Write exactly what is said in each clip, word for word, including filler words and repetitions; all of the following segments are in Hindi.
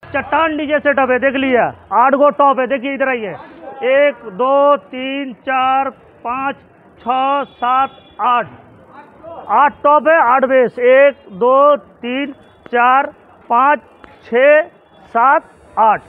चट्टान डीजे सेटअप है, देख लिया। आठ गो टॉप है, देखिए इधर आइए। एक दो तीन चार पाँच छः सात आठ आठ टॉप है, आठ बेस। एक दो तीन चार पाँच छः सात आठ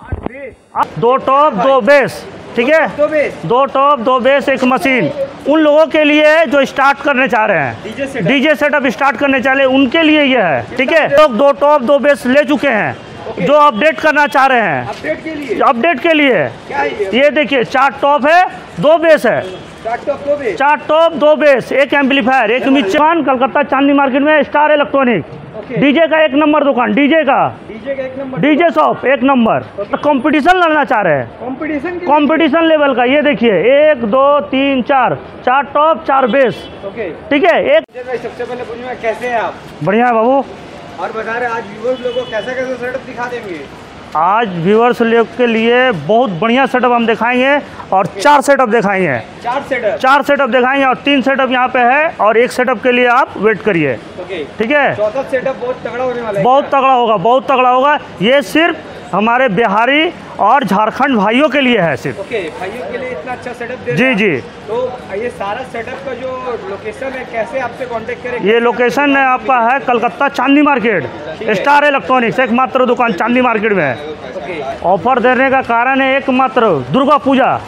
दो टॉप दो बेस, ठीक है। दो बेस, दो टॉप दो बेस, एक मशीन। उन लोगों के लिए जो स्टार्ट करने चाह रहे हैं, डीजे सेटअप स्टार्ट करने चाह रहे हैं, उनके लिए ये है, ठीक है। लोग दो टॉप दो बेस ले चुके हैं, जो अपडेट करना चाह रहे हैं, अपडेट के लिए अपडेट के लिए क्या है? ये देखिए, चार टॉप है, दो बेस है। चार टॉप दो बेस, चार टॉप दो बेस, एक एम्पलीफायर, एक मिक्सर। कलकत्ता चांदनी मार्केट में स्टार इलेक्ट्रॉनिक, डीजे का एक नंबर दुकान, डीजे का डीजे का एक नंबर, डीजे शॉप एक नंबर। कंपटीशन लड़ना चाह रहे हैं, कंपटीशन कंपटीशन लेवल का। ये देखिए, एक दो तीन चार, चार टॉप चार बेस, ठीक है। एक सबसे पहले पूछूंगा, कैसे हैं आप? बढ़िया है बाबू। और बता रहे आज व्यूअर्स लोगों को कैसा कैसा सेटअप दिखा देंगे? आज व्यूअर्स लोग के लिए बहुत बढ़िया सेटअप हम दिखाएंगे, और चार सेटअप दिखाएंगे। चार सेटअप चार सेटअप दिखाएंगे, और तीन सेटअप यहाँ पे है, और एक सेटअप के लिए आप वेट करिए, ठीक है। चौथा सेटअप बहुत तगड़ा होने वाला है। बहुत तगड़ा होगा, बहुत तगड़ा होगा। ये सिर्फ हमारे बिहारी और झारखंड भाइयों के लिए है, सिर्फ। ओके, भाइयों के लिए इतना अच्छा सेटअप दे जी जी। तो ये सारा सेटअप का जो लोकेशन है, कैसे आपसे कांटेक्ट करेंगे? ये लोकेशन है आपका है Calcutta Chandni market, Star Electronics एकमात्र दुकान चांदनी मार्केट में है। ऑफर देने का कारण है एकमात्र दुर्गा पूजा,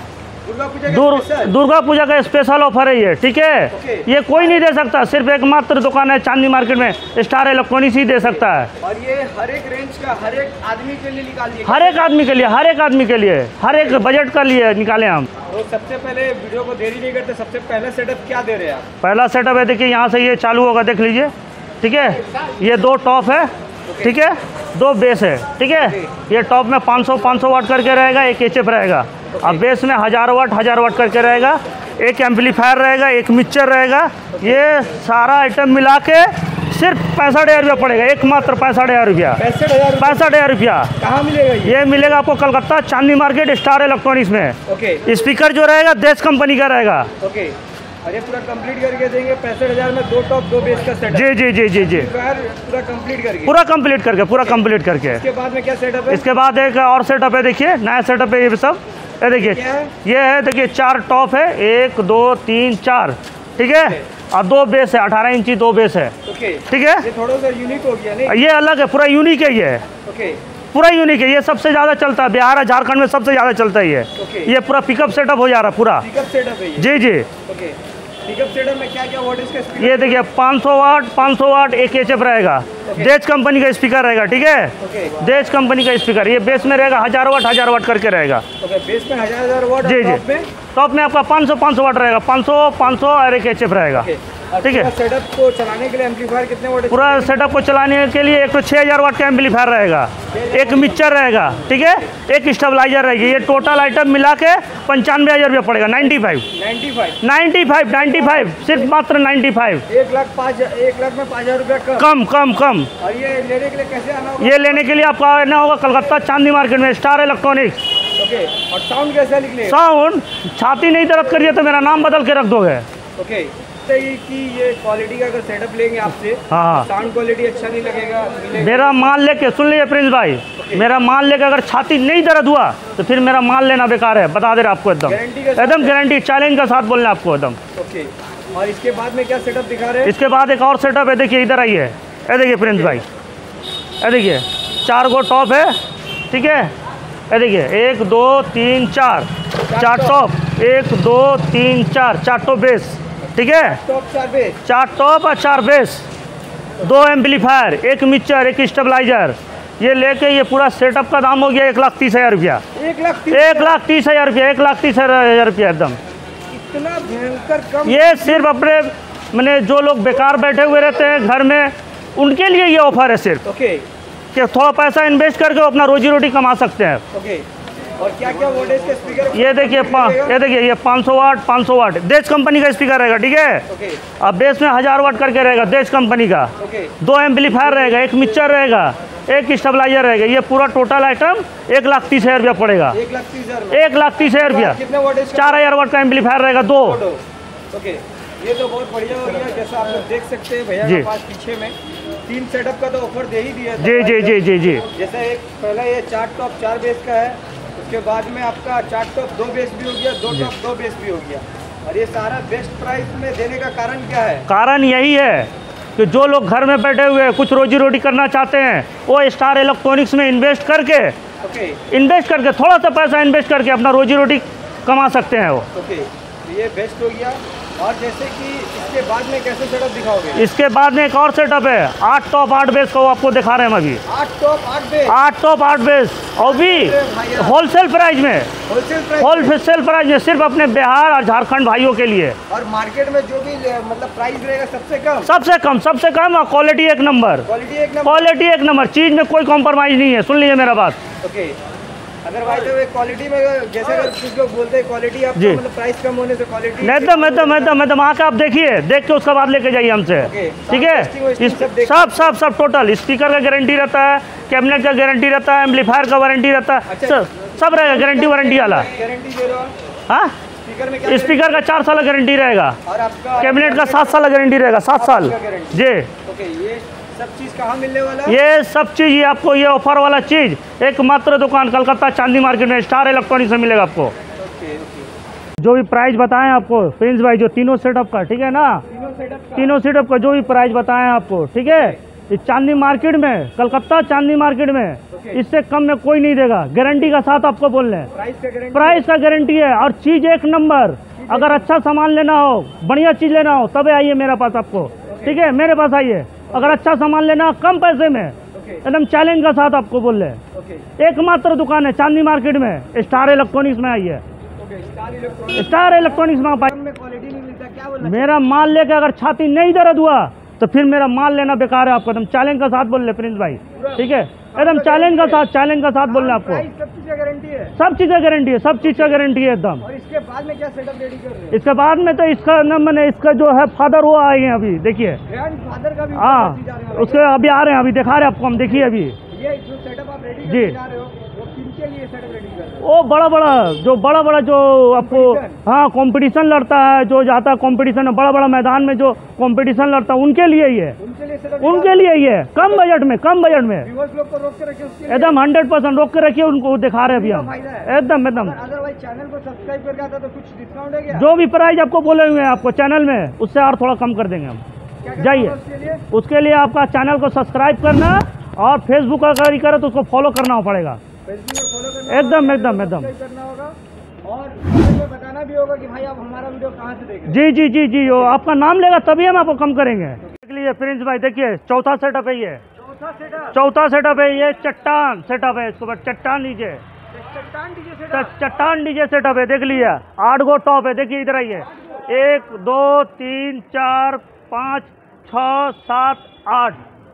दुर्गा पूजा का स्पेशल ऑफर है ये, ठीक है। ये कोई नहीं दे सकता, सिर्फ एकमात्र दुकान है चांदनी मार्केट में, स्टार इलेक्ट्रॉनिक्स ही दे सकता है। और ये हर एक रेंज का, हर एक आदमी के लिए निकाल दिए, हर एक आदमी के लिए, हर एक आदमी के लिए, हर एक बजट का लिए निकाले हम। तो सबसे पहले वीडियो को देरी नहीं करते, सबसे पहला सेटअप क्या दे रहे हैं आप? पहला सेटअप है, देखिए यहाँ से ये चालू होगा, देख लीजिए, ठीक है। ये दो टॉप है, ठीक है, दो बेस है, ठीक है। ये टॉप में पाँच सौ पाँच सौ वाट करके रहेगा, एक एचएफ रहेगा। अब बेस में हज़ार वाट हज़ार वाट करके रहेगा, एक एम्पलीफायर रहेगा, एक मिक्सचर रहेगा। ये सारा आइटम मिला के सिर्फ पैंसठ हज़ार रुपया पड़ेगा, एक मात्र पैंसठ हज़ार रुपया, पैंसठ हज़ार पैंसठ हज़ार रुपया। कहाँ मिलेगा ये? ये मिलेगा आपको Calcutta Chandni market Star electronics में। ओके। स्पीकर जो रहेगा देश कंपनी का रहेगा। ओके, और ये पूरा कंप्लीट करके देंगे पैंसठ हज़ार में, दो टॉप दो बेस का सेटअप। जी जी जी जी जी, पूरा कंप्लीट करके पूरा कंप्लीट करके पूरा कंप्लीट करके इसके बाद में क्या सेटअप है? इसके बाद एक और सेटअप है, देखिए नया सेटअप है ये सब। ये देखिए, ये है, देखिए चार टॉप है, एक दो तीन चार, ठीक है। और दो बेस है, अठारह इंची दो बेस है, ठीक है। ये थोड़ा सा यूनिक हो गया नहीं? ये अलग है, पूरा यूनिक है ये, पूरा यूनिक है। ये सबसे ज़्यादा चलता है बिहार और झारखंड में, सबसे ज़्यादा चलता है ये। ये पूरा पिकअप सेटअप हो जा रहा है, पूरा पिकअप सेटअप है ये। जी जी। पिकअप सेटअप में क्या क्या वाट इसका स्पीकर? ये देखिए पाँच सौ वाट पाँच सौ वाट एक एचएफ रहेगा, देश कंपनी का स्पीकर रहेगा, ठीक है। देश कंपनी का स्पीकर, ये बेस में रहेगा हज़ार वाट हज़ार वाट करके रहेगा। बेस में हज़ार हज़ार वाट, जी जी। टॉप में आपका पाँच सौ पाँच सौ वाट रहेगा, पाँच सौ पाँच सौ और एक एचएफ रहेगा, ठीक है। सेटअप को चलाने के लिए एम्पलीफायर कितने वाट? पूरा सेटअप को चलाने के लिए एक तो छः हज़ार वाट का एम्पलीफायर रहेगा, एक मिक्सचर रहेगा, ठीक है, एक स्टेबलाइजर रहेगी। ये टोटल आइटम मिला के पंचानवे हज़ार रुपया पड़ेगा, ninety five ninety five ninety five सिर्फ मात्र नाइन्टी फाइव। एक लाख पाँच एक लाख में पाँच हज़ार रुपया कम कम कम। और ये लेने के लिए कैसे आना होगा? ये लेने के लिए आपका आना होगा कलकत्ता चांदनी मार्केट में स्टार इलेक्ट्रॉनिक्स। ओके, और साउंड कैसा लिखने? साउंड छाती नहीं दर्द करिए तो मेरा नाम बदल के रख दोगे। ओके, कि ये क्वालिटी का अगर सेटअप लेंगे आपसे, हाँ, साउंड क्वालिटी अच्छा नहीं लगेगा? मेरा माल लेके, सुन लीजिए प्रिंस भाई, मेरा माल लेके अगर छाती नहीं दर्द हुआ तो फिर मेरा माल लेना बेकार है, बता दे रहे आपको, एकदम एकदम गारंटी, चैलेंज का साथ बोलना आपको एकदम। ओके, और इसके बाद में क्या सेटअप दिखा रहे हैं? इसके बाद एक और सेटअप है, देखिए इधर आइए। ये देखिए प्रिंस भाई, ये देखिए चार गो टॉप है, ठीक है। ये देखिए एक दो तीन चार, चार टॉप, एक दो तीन चार, चार टॉप बेस, ठीक है। टॉप चार बेस, चार टॉप और चार बेस, दो एम्पलीफायर, एक मिक्सचर, एक स्टेबलाइजर। ये लेके ये पूरा सेटअप का दाम हो गया एक लाख तीस हज़ार रुपया। एक लाख एक लाख तीस हज़ार रुपया एक लाख तीस हज़ार रुपया एकदम। इतना भयंकर कम? ये सिर्फ अपने मैंने जो लोग बेकार बैठे हुए रहते हैं घर में, उनके लिए ये ऑफर है सिर्फ। ओके, कि थोड़ा पैसा इन्वेस्ट करके अपना रोजी रोटी कमा सकते हैं। ओके, और क्या क्या वोल्टेज के स्पीकर? ये देखिए ये देखिए ये पाँच सौ वाट पाँच सौ वाट देश कंपनी का स्पीकर रहेगा, ठीक है। ओके, अब बेस में हज़ार वाट करके रहेगा, देश कंपनी का। ओके, दो एम्पलीफायर रहेगा, एक मिक्सचर रहेगा, एक स्टेबलाइजर रहेगा। ये पूरा टोटल आइटम एक लाख तीस हज़ार रुपया पड़ेगा, एक लाख तीस हज़ार एक लाख तीस हज़ार रुपया। कितने वोल्टेज? चार हज़ार वाट का एम्पलीफायर रहेगा, दो। ओके, ये तो बहुत बढ़िया हो गया, जैसा आप लोग देख सकते हैं भैया के पास पीछे में तीन सेटअप का तो ऑफर दे ही दिया था। जी जी जी जी जी जैसे एक पहला ये चार टॉप चार बेस का है, उसके बाद में आपका चार टॉप दो बेस भी हो गया, दो टॉप दो बेस भी हो गया, और ये सारा बेस्ट प्राइस में देने का कारण क्या है? कारण यही है कि जो लोग घर में बैठे हुए कुछ रोजी रोटी करना चाहते हैं वो स्टार इलेक्ट्रॉनिक्स में इन्वेस्ट करके ओके इन्वेस्ट करके थोड़ा सा पैसा इन्वेस्ट करके अपना रोजी रोटी कमा सकते हैं वो। ओके, तो ये बेस्ट हो गया। और जैसे कि इसके बाद में कैसे सेटअप दिखाओगे? इसके बाद में एक और सेटअप है, आठ टॉप आठ बेस का, वो आपको दिखा रहे हैं हम अभी। आठ टॉप आठ बेस आठ टॉप आठ बेस और भी होलसेल प्राइस में, होलसेल प्राइस होलसेल प्राइस में सिर्फ अपने बिहार और झारखंड भाइयों के लिए। और मार्केट में जो भी मतलब प्राइस रहेगा सबसे कम सबसे कम सबसे कम और क्वालिटी एक नंबर, क्वालिटी एक नंबर क्वालिटी एक नंबर, चीज में कोई कॉम्प्रोमाइज नहीं है। सुन लीजिए मेरा बात। ओके, अगर भाई तो क्वालिटी में जैसे अगर कुछ लोग बोलते हैं क्वालिटी आपका जी। मतलब प्राइस कम होने से क्वालिटी एकदम एकदम एकदम एकदम आके आप देखिए, देख के उसके बाद लेके जाइए हमसे, ओके, ठीक है। टेस्टिंग वेस्टिंग इस- सब देख- सब सब सब टोटल स्पीकर का गारंटी रहता है, कैबिनेट का गारंटी रहता है, एम्पलीफायर का वारंटी रहता है, अच्छा। सब सब रहेगा गारंटी वारंटी वाला। गारंटी दे रहे हो? हाँ, स्पीकर में क्या स्पीकर का चार साल गारंटी रहेगा, और आपका कैबिनेट का सात साल गारंटी रहेगा, सात साल आपका गारंटी। जी। ओके, ये सब चीज कहाँ मिलने वाला है? ये सब चीज़ ये आपको ये ऑफर वाला चीज़ एकमात्र दुकान कलकत्ता चांदी मार्केट में स्टार इलेक्ट्रॉनिक्स में मिलेगा आपको। ओके ओके, जो भी प्राइस बताएं आपको प्रिंस भाई, जो तीनों सेटअप का, ठीक है ना, तीनों सेटअप का तीनों सेटअप का जो भी प्राइस बताएं आपको, ठीक है, इस चांदी मार्केट में, कलकत्ता चांदी मार्केट में इससे कम में कोई नहीं देगा, गारंटी का साथ आपको बोल रहे हैं। प्राइस का गारंटी प्राइस का गारंटी है और चीज़ एक नंबर। अगर अच्छा सामान लेना हो, बढ़िया चीज़ लेना हो, तबे आइए मेरे पास आपको, ठीक है, मेरे पास आइए। अगर अच्छा सामान लेना हो कम पैसे में, एकदम चैलेंज का साथ आपको बोल रहे हैं। ओके एकमात्र दुकान है चांदी मार्केट में, स्टार इलेक्ट्रॉनिक्स में आइए। Okay, star electronics star electronics में आप आइए। में क्वालिटी नहीं मिलता, क्या बोलना? मेरा माल लेके अगर छाती नहीं दर्द हुआ तो फिर मेरा माल लेना बेकार है आपको। एकदम चैलेंज का साथ बोल रहे प्रिंस भाई, ठीक है, एकदम चैलेंज का साथ, चैलेंज का साथ बोल रहे हैं आपको। प्राइस सब चीज का गारंटी है। सब चीज़ का गारंटी है, सब चीज़ का गारंटी है एकदम। और इसके बाद में क्या सेटअप रेडी कर रहे हैं? इसके बाद में तो इसका न मैंने इसका जो है फादर वो आए हैं अभी, देखिए। ग्रैंड फादर का भी हाँ, चीज आ रहे हैं। उसके अभी आ रहे हैं, अभी दिखा रहे हैं आपको हम, देखिए अभी। ये जो सेटअप आप रेडी जी। करने जा रहे हो वो किनके लिए सेटअप रेडी कर रहे हो? वो बड़ा बड़ा जो बड़ा बड़ा जो आपको, Competition? हाँ, कंपटीशन लड़ता है, जो जाता है कंपटीशन में, बड़ा बड़ा मैदान में जो कंपटीशन लड़ता है, उनके लिए ही है, उनके लिए सेटअप उनके लिए ही है, कम बजट में, कम बजट में व्यूअर्स लोग को रोक के रखे उसके लिए एकदम हंड्रेड परसेंट रोक के रखिए, उनको दिखा रहे हैं अभी हम, फायदा है। एकदम एकदम। अदरवाइज चैनल को सब्सक्राइब करके आता तो कुछ डिस्काउंट है क्या? जो भी प्राइस आपको बोले हुए हैं आपको चैनल में, उससे और थोड़ा कम कर देंगे हम। क्या करना जाइए, होगा उसके लिए? उसके लिए आपका चैनल को सब्सक्राइब करना और फेसबुक अगर ही करे तो उसको फॉलो करना पड़ेगा, फेसबुक में फॉलो करना एकदम होगा, एकदम एकदम। सब्सक्राइब करना होगा और कमेंट में बताना भी होगा कि भाई आप हमारा वीडियो कहाँ से देख रहे जी जी जी जी, वो आपका नाम लेगा तभी हम आपको कम करेंगे। देख लीजिए प्रिंस भाई, देखिए चौथा सेटअप है ये, हैं। चौथा सेटअप चौथा सेटअप है ये, चट्टान सेटअप है, इसको बस चट्टान लीजिए, चट्टान डीजे च- सेटअप। चट्टान डीजे सेटअप है, देख लीजिए, आठ गो टॉप है, देखिए इधर आइए, एक दो तीन चार पाँच छः सात आठ,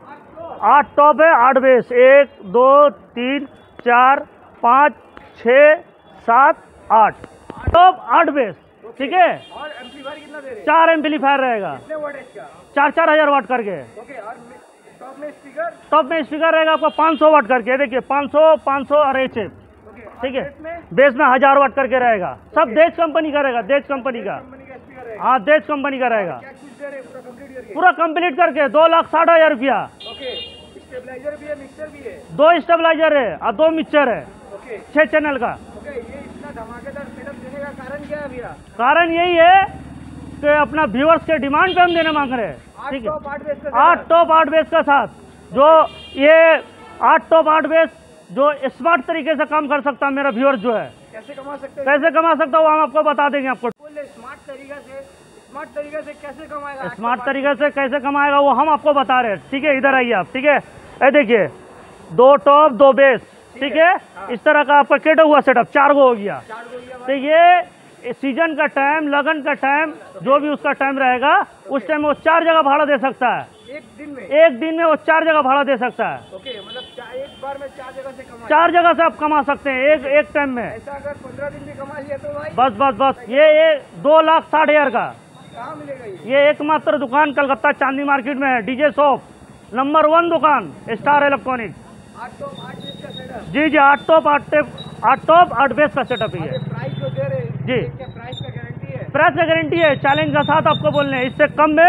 आठ टॉप है, आठ बेस, एक दो तीन चार पाँच छः सात आठ टॉप आठ बेस, ठीक है। और एम्पलीफायर कितना दे रहे हैं? चार एम्पलीफायर रहेगा, कितने वोल्ट है इसका? चार चार हजार वाट करके। ओके, और टॉप में स्पीकर? टॉप में स्पीकर रहेगा आपको पाँच सौ वाट करके, देखिए पाँच सौ पाँच सौ और एच एफ, ओके, ठीक है। बेस में बेस में हजार वाट करके रहेगा, सब देश कंपनी का रहेगा, देश कंपनी का, कंपनी का स्पीकर है। हाँ देश कंपनी का रहेगा, क्या कुछ दे रहे हैं पूरा कंप्लीट करके? पूरा कंप्लीट करके दो लाख साठ हजार रुपया। ओके, स्टेबलाइजर भी है, मिक्सर भी है। दो स्टेबलाइजर है और दो मिक्सचर है, ओके छः चैनल का। ओके, ये इतना धमाकेदार सेटअप देने का कारण क्या है भैया? कारण यही है कि अपना व्यूअर्स के डिमांड पे हम देने मांग रहे हैं, आठ ठीक है। टॉप आठ बेस का आठ setup। टॉप आठ बेस का साथ, जो ये आठ टॉप आठ बेस जो स्मार्ट तरीके से काम कर सकता है मेरा व्यूअर्स जो है, कैसे कमा सकते हैं? कैसे कमा सकता हूँ हम आपको बता देंगे आपको। बोले स्मार्ट तरीका से, स्मार्ट तरीके से कैसे कमाएगा? स्मार्ट तरीके से कैसे कमाएगा वो हम आपको बता रहे हैं, ठीक है। इधर आइए आप, ठीक है, ये देखिए दो टॉप दो बेस, ठीक है, इस तरह का आपका केटा हुआ सेटअप चार गो हो गया। चार गो लिया तो ये सीजन का टाइम, लगन का टाइम, जो भी उसका टाइम रहेगा उस टाइम वो चार जगह भाड़ा दे सकता है, एक दिन में। एक दिन में वो चार जगह भाड़ा दे सकता है, ओके, मतलब चा- एक बार में चार जगह से कमा। चार जगह से आप कमा सकते हैं एक एक टाइम में। ऐसा अगर पंद्रह दिन भी कमा लिया तो भाई बस बस बस, ये ये दो लाख साठ हजार का, कहाँ मिलेगा ये? ये एकमात्र दुकान कलकत्ता चांदी मार्केट में है, डीजे शॉप नंबर वन दुकान स्टार इलेक्ट्रॉनिक्स। आठ टॉप आठ बेस का सेटअप। जी जी, आठ टॉप आठ टेप आठ टॉप आठ बेस का सेटअप है ये। प्राइस जो दे रहे हैं, जी। क्या प्राइस का गारंटी है? प्राइस का गारंटी है, चैलेंज का साथ आपको बोलने हैं, इससे कम में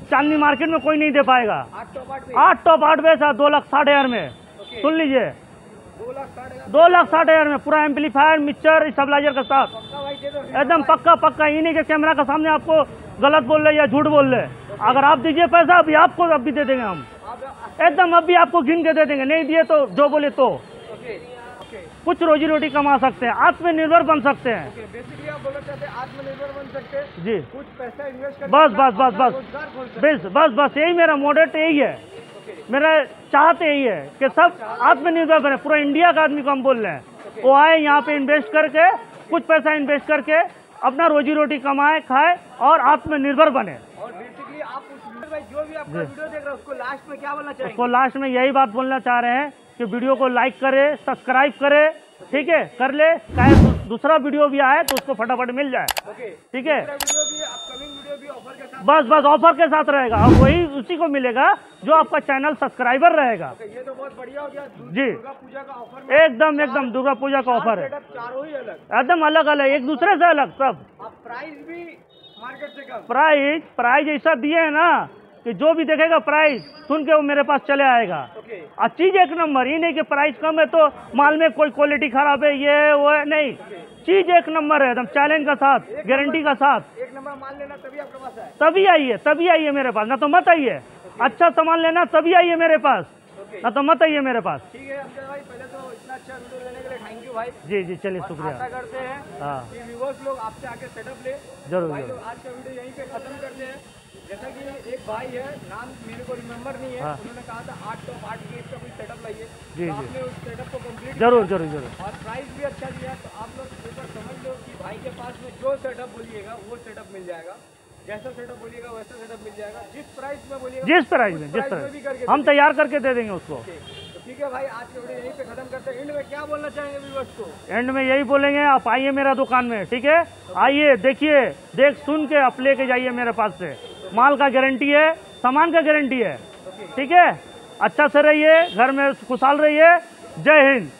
चांदनी मार्केट में कोई नहीं दे पाएगा। आठ टॉप आठ बेस आठ टॉप आठ बेस है दो लाख साठ हजार में। ओके, सुन लीजिए, दो लाख साठ हजार दो लाख साठ हजार में पूरा एम्पलीफायर मिक्सर स्टेबलाइजर के साथ पक्का भाई दे दो एकदम पक्का पक्का। ये नहीं कि कैमरा के सामने आपको गलत बोल रहे या झूठ बोल रहे। अगर आप दीजिए पैसा अभी आपको अभी दे देंगे हम, आप एकदम अभी आपको गिन के दे देंगे। नहीं दिए तो जो बोले तो ओके ओके कुछ रोजी रोटी कमा सकते हैं, आत्मनिर्भर बन सकते हैं। ओके, बेसिकली आप बोलना चाहते हैं आत्मनिर्भर बन सकते हैं, जी कुछ पैसा इन्वेस्ट करके बस अपना- बस बस अपना बस रोजगार खोल सकते हैं। बस बस बस यही मेरा मोडेट यही है, ओके, मेरा चाहते यही है कि सब आत्मनिर्भर बने। पूरा इंडिया का आदमी को हम बोल रहे हैं, वो आए यहाँ पे इन्वेस्ट करके, कुछ पैसा इन्वेस्ट करके अपना रोजी रोटी कमाए खाए और आत्मनिर्भर बने। और बेसिकली आप उस वीडियो भाई जो भी आपका वीडियो देख रहा है उसको लास्ट में क्या बोलना चाहेंगे? उसको लास्ट में यही बात बोलना चाह रहे हैं कि वीडियो को लाइक करे, सब्सक्राइब करे, ठीक है, कर ले, चाहे दू- दूसरा वीडियो भी आए तो उसको फटाफट मिल जाए। ओके, ठीक है, दूसरा वीडियो भी अपकमिंग वीडियो भी ऑफर के साथ। बस बस ऑफर के साथ रहेगा और वही उसी को मिलेगा जो आपका चैनल सब्सक्राइबर रहेगा। ओके, ये तो बहुत बढ़िया हो गया। दु- जी। दुर्गा पूजा का ऑफर में एकदम एकदम दुर्गा पूजा का ऑफर है, सेटअप चारों ही अलग, एकदम अलग अलग, एक दूसरे से अलग सब। आप प्राइस भी मार्केट से कम। प्राइस प्राइस ऐसा दिए है ना कि जो भी देखेगा प्राइस सुन के वो मेरे पास चले आएगा। ओके, और चीज एक नंबर, ये नहीं कि प्राइस कम है तो माल में कोई क्वालिटी खराब है, ये है, वो है, नहीं, चीज एक नंबर है एकदम चैलेंज का साथ, गारंटी का साथ। एक नंबर माल लेना तभी आपके पास आए। तभी आइए, तभी आइए मेरे पास, ना तो मत आइए। अच्छा सामान लेना तभी आइए मेरे पास, ओके, ना तो मत आइए मेरे पास। ठीक है अमजद भाई, पहले तो इतना अच्छा वीडियो लेने के लिए थैंक यू भाई। जी जी चलिए और आशा शुक्रिया। करते हैं हाँ कि व्यूअर्स लोग आपसे आके सेटअप ले। जरूर भाई जरूर। लोग आज का वीडियो यहीं पे खत्म करते हैं। जैसा कि एक भाई है, नाम मेरे को रिमेम्बर नहीं है, हाँ। उन्होंने कहा था आठ टॉप आठ गेट का कोई सेटअप लाइए, जी, तो जी। आपने उस सेटअप को कंप्लीट जरूर जरूर जरूर। और प्राइस भी अच्छा दिया। तो आप लोग एक बार समझ लो कि भाई के पास में जो सेटअप बोलिएगा वो सेटअप मिल जाएगा, जैसा सेटअप बोलिएगा वैसा सेटअप मिल जाएगा, जिस प्राइस में बोलिएगा जिस प्राइस में, उस जिस प्राइस में भी करके प्राइस हम तैयार करके दे देंगे उसको। देंगे। तो ठीक है भाई, आज के वीडियो यहीं पे खत्म करते हैं। एंड में क्या बोलना चाहेंगे व्यूअर्स को? एंड में यही बोलेंगे, आप आइए मेरा दुकान में, ठीक है, आइए देखिए, देख सुन के आप लेके जाइए मेरे पास से। माल का गारंटी है, सामान का गारंटी है, ठीक है। अच्छा से रहिए, घर में खुशहाल रहिए। जय हिंद।